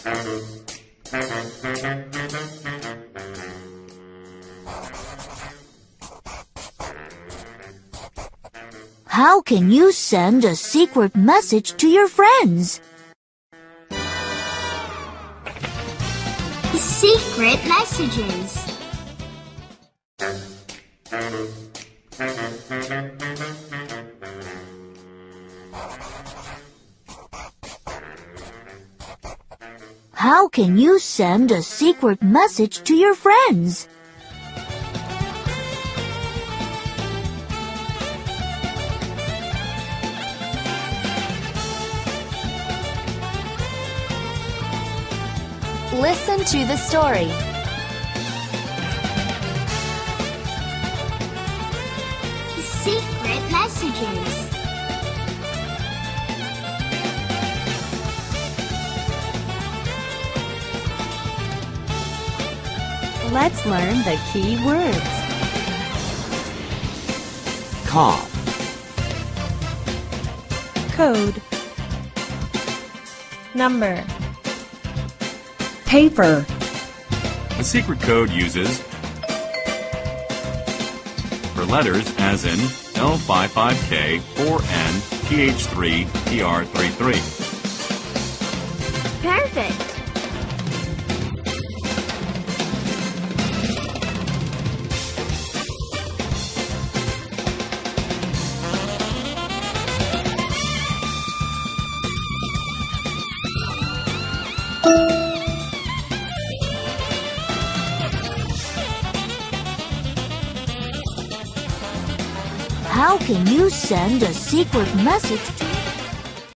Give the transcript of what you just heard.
How can you send a secret message to your friends? Secret messages. How can you send a secret message to your friends? Listen to the story. Secret messages. Let's learn the key words. Cough. Code. Number. Paper. The secret code uses for letters as in L55K, 4N, TH3, TR33. Perfect. How can you send a secret message to